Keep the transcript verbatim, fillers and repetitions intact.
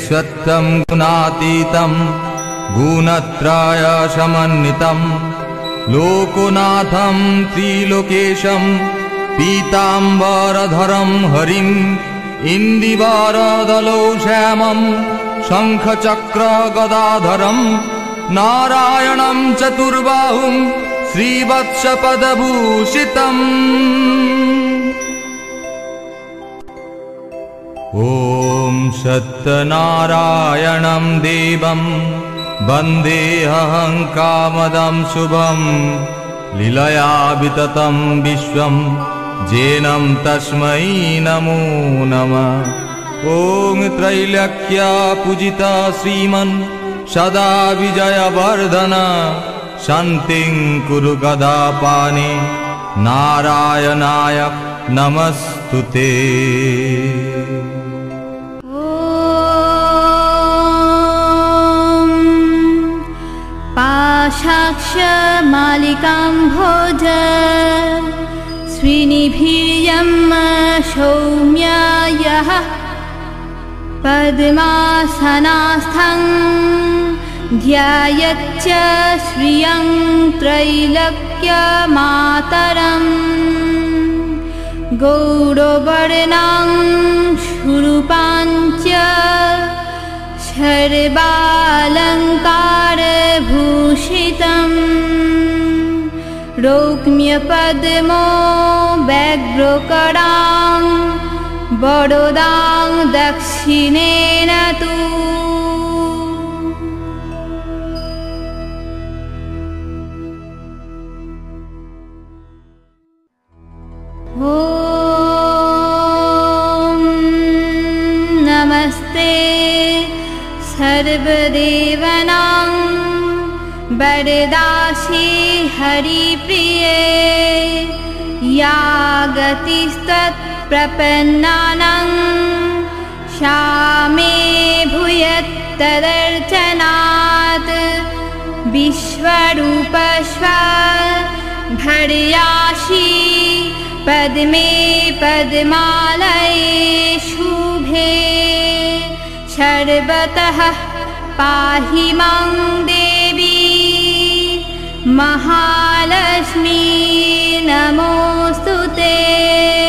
यत्सत्यं गुणातीतं गुणत्रय समन्वितं लोकनाथं त्रिलोकेशं पीताम्बरधरं हरिं इन्दिवरदलौ श्यामं शङ्खचक्रगदाधरं नारायणं चतुर्बाहुं श्रीवत्सपदभूषितम्। ॐ सत्यनारायणं देवं वन्देऽहं कामदं शुभं लीलया विततं विश्वं जेनं तस्मै नमो नमः। ॐ त्रैलोक्य पूजिता श्रीमन् सदा विजयवर्धन शान्तिं कुरु गदापाणि नारायणाय नमस्तुते। पाशाक्षमालिकां भोज श्रीनिभीर्यं सौम्यायः पद्मासनास्थं ध्यायच्च श्रियं त्रैलोक्यमातरम् गौरवर्णां शूरूपाञ्च सर्वालङ्कारभूषितम् रौक्म्यपद्मो व्याघ्रकरां वरदां दक्षिणेन तु ॐ नमस्ते सर्वदेवानां वरदासि हरिप्रिये या गतिस्तत्प्रपन्नानां सा मे भूयत्तदर्चनात् विश्वरूपस्वभर्यासि पद्मे पद्मालये शुभे सर्वतः पाहि मां देवी महालक्ष्मी नमोऽस्तुते।